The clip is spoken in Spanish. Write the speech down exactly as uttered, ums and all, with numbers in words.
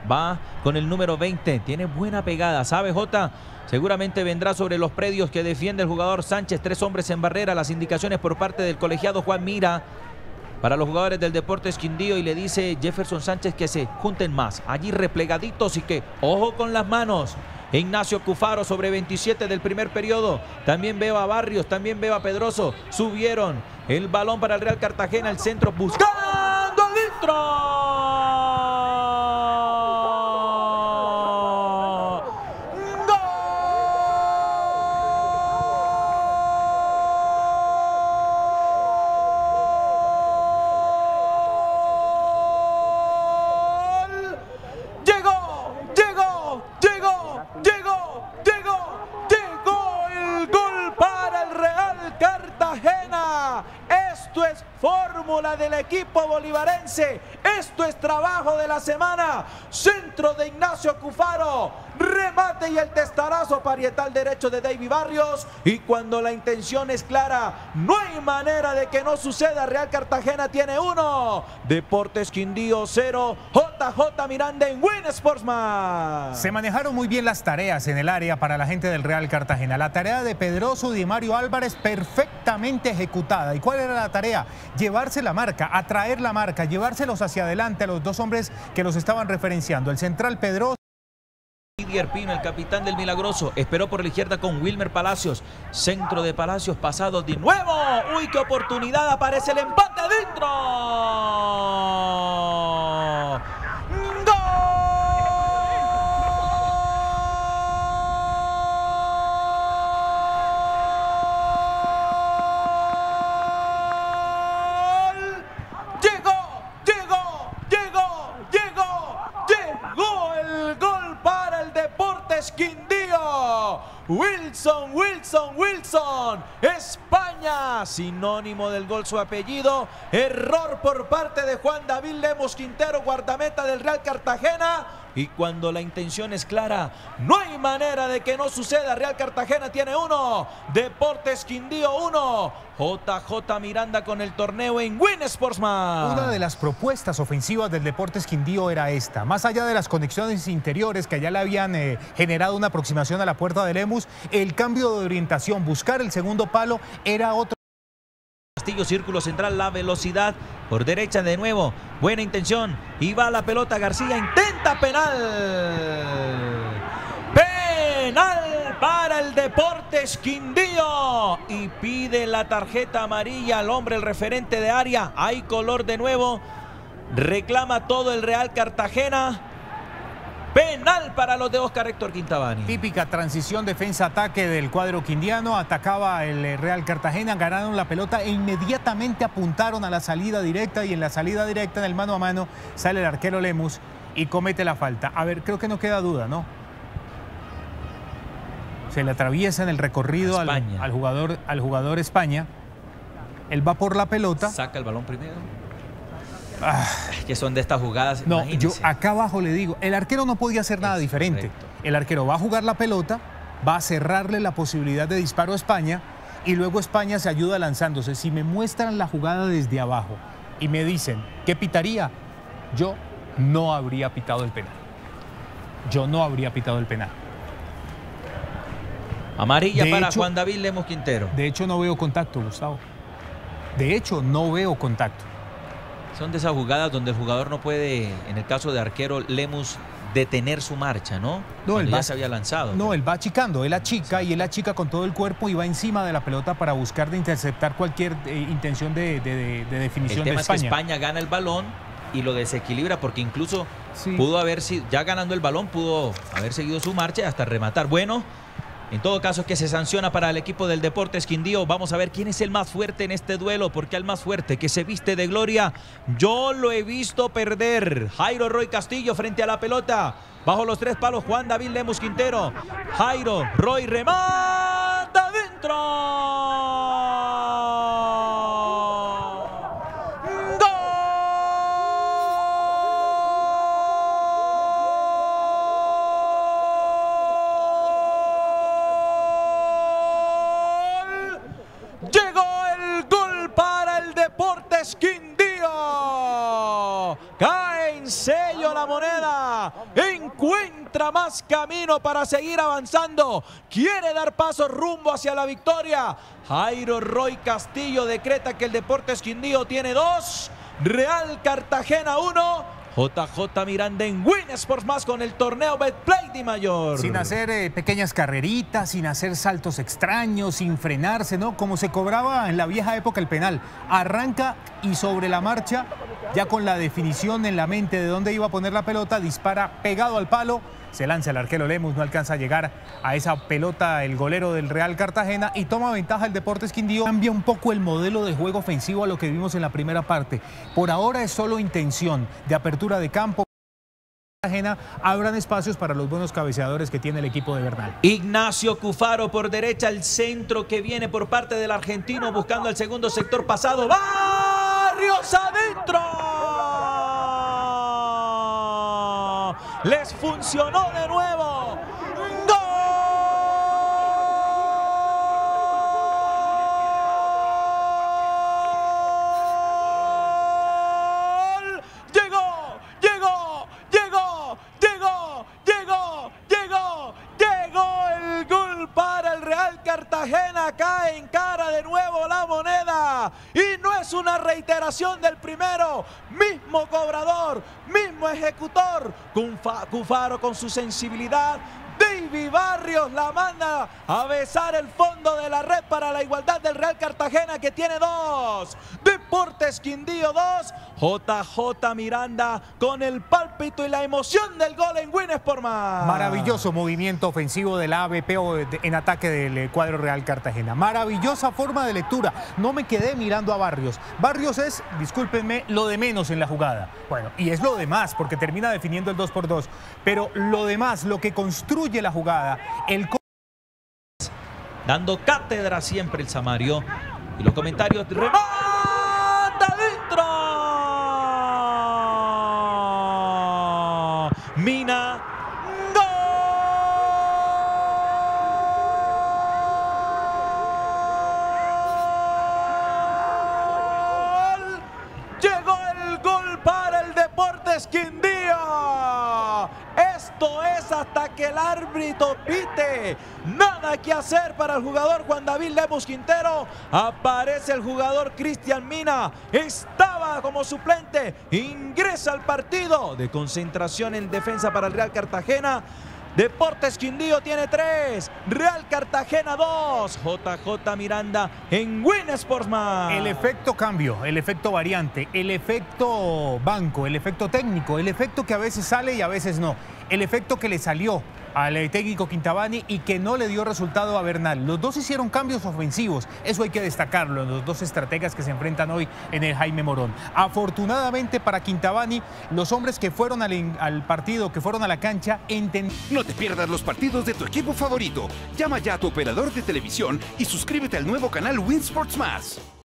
Va con el número veinte. Tiene buena pegada. ¿Sabe, Jota? Seguramente vendrá sobre los predios que defiende el jugador Sánchez. Tres hombres en barrera. Las indicaciones por parte del colegiado Juan Mira para los jugadores del Deportes Quindío, y le dice Jefferson Sánchez que se junten más allí replegaditos y que ojo con las manos. Ignacio Cufaro sobre veintisiete del primer periodo. También veo a Barrios, también veo a Pedroso. Subieron el balón para el Real Cartagena, el centro buscando el litro. Esto es fórmula del equipo bolivarense. Esto es trabajo de la semana. Centro de Ignacio Cufaro. Remate y el testarazo parietal derecho de David Barrios. Y cuando la intención es clara, no hay manera de que no suceda. Real Cartagena tiene uno. Deportes Quindío cero. J J Miranda en Win Sportsman. Se manejaron muy bien las tareas en el área para la gente del Real Cartagena. La tarea de Pedroso y de Mario Álvarez perfectamente ejecutada. ¿Y cuál era la tarea? Llevarse la marca, atraer la marca, llevárselos hacia adelante a los dos hombres que los estaban referenciando. El central Pedroso. Didier Pino, el capitán del Milagroso, esperó por la izquierda con Wilmer Palacios. Centro de Palacios, pasado de nuevo. ¡Uy, qué oportunidad! Aparece el empate adentro. Quindío, Wilson, Wilson, Wilson, España, sinónimo del gol su apellido. Error por parte de Juan David Lemos Quintero, guardameta del Real Cartagena. Y cuando la intención es clara, no hay manera de que no suceda. Real Cartagena tiene uno, Deportes Quindío uno. J J Miranda con el torneo en Win Sportsman. Una de las propuestas ofensivas del Deportes Quindío era esta. Más allá de las conexiones interiores que ya le habían eh, generado una aproximación a la puerta de Lemus, el cambio de orientación, buscar el segundo palo era otro. Castillo, círculo central, la velocidad por derecha de nuevo, buena intención, y va la pelota. García intenta penal. Penal para el Deportes Quindío y pide la tarjeta amarilla al hombre, el referente de área. Hay color de nuevo, reclama todo el Real Cartagena. Penal para los de Oscar Héctor Quintabani. Típica transición defensa-ataque del cuadro quindiano. Atacaba el Real Cartagena, ganaron la pelota e inmediatamente apuntaron a la salida directa. Y en la salida directa, en el mano a mano, sale el arquero Lemus y comete la falta. A ver, creo que no queda duda, ¿no? Se le atraviesa en el recorrido al, al, jugador, al jugador España. Él va por la pelota. Saca el balón primero. Ah, que son de estas jugadas. No, yo acá abajo le digo, el arquero no podía hacer nada es diferente. Correcto. El arquero va a jugar la pelota, va a cerrarle la posibilidad de disparo a España y luego España se ayuda lanzándose. Si me muestran la jugada desde abajo y me dicen, ¿qué pitaría? Yo no habría pitado el penal. Yo no habría pitado el penal. Amarilla de para hecho, Juan David Lemos Quintero. De hecho, no veo contacto, Gustavo. De hecho, no veo contacto. Son de esas jugadas donde el jugador no puede, en el caso de arquero Lemus, detener su marcha, ¿no? No, él ya va, se había lanzado. No, él va achicando, él achica y él achica con todo el cuerpo y va encima de la pelota para buscar de interceptar cualquier eh, intención de, de, de definición de España. El tema es que España gana el balón y lo desequilibra, porque incluso sí. pudo haber sido, ya ganando el balón, pudo haber seguido su marcha y hasta rematar. Bueno, en todo caso es que se sanciona para el equipo del Deportes Quindío. Vamos a ver quién es el más fuerte en este duelo, porque al más fuerte que se viste de gloria, yo lo he visto perder. Jairo Roy Castillo frente a la pelota. Bajo los tres palos, Juan David Lemos Quintero. Jairo Roy remata adentro. Quindío. Cae en sello la moneda. Moneda encuentra más camino para seguir avanzando. Quiere dar paso rumbo hacia la victoria. Jairo Roy Castillo decreta que el Deportes Quindío tiene dos. Real Cartagena uno. J J Miranda en Win Sports Más con el torneo Betplay Di Mayor. Sin hacer eh, pequeñas carreritas, sin hacer saltos extraños, sin frenarse, ¿no? Como se cobraba en la vieja época el penal. Arranca y sobre la marcha, ya con la definición en la mente de dónde iba a poner la pelota, dispara pegado al palo. Se lanza el arquero Lemus, no alcanza a llegar a esa pelota el golero del Real Cartagena y toma ventaja el Deportes Quindío. Cambia un poco el modelo de juego ofensivo a lo que vimos en la primera parte. Por ahora es solo intención de apertura de campo. Cartagena abran espacios para los buenos cabeceadores que tiene el equipo de Bernal. Ignacio Cufaro por derecha, el centro que viene por parte del argentino buscando el segundo sector pasado. ¡Barrios adentro! Les funcionó de nuevo. ¡Gol! Llegó, llegó, llegó, llegó, llegó, llegó, llegó el gol para el Real Cartagena. Cae en cara de nuevo la Moneda. Y no es una reiteración del primero. Mismo cobrador, mismo ejecutor. Cufaro con su sensibilidad. David Barrios la manda a besar el fondo de la red para la igualdad del Real Cartagena, que tiene dos. Deportes Quindío dos. J J Miranda con el pálpito y la emoción del gol en Win Sports Más. Maravilloso movimiento ofensivo del A B P en ataque del cuadro Real Cartagena. Maravillosa forma de lectura. No me quedé mirando a Barrios. Barrios es, discúlpenme, lo de menos en la jugada. Bueno, y es lo de más porque termina definiendo el dos por dos. Pero lo demás, lo que construye la jugada, el... Dando cátedra siempre el Samario. Y los comentarios... ¡Remata adentro! Mina. ¡Gol! Llegó el gol para el Deportes Quindío. Esto es hasta que el árbitro pite. Nada que hacer para el jugador Juan David Lemus Quintero. Aparece el jugador Cristian Mina. Estaba como suplente. Ingresa al partido de concentración en defensa para el Real Cartagena. Deportes Quindío tiene tres. Real Cartagena dos. J J Miranda en Win Sports Más. El efecto cambio, el efecto variante, el efecto banco, el efecto técnico, el efecto que a veces sale y a veces no. El efecto que le salió al técnico Quintabani y que no le dio resultado a Bernal. Los dos hicieron cambios ofensivos, eso hay que destacarlo, los dos estrategas que se enfrentan hoy en el Jaime Morón. Afortunadamente para Quintabani, los hombres que fueron al, al partido, que fueron a la cancha, entendieron. No te pierdas los partidos de tu equipo favorito. Llama ya a tu operador de televisión y suscríbete al nuevo canal Win Sports Más.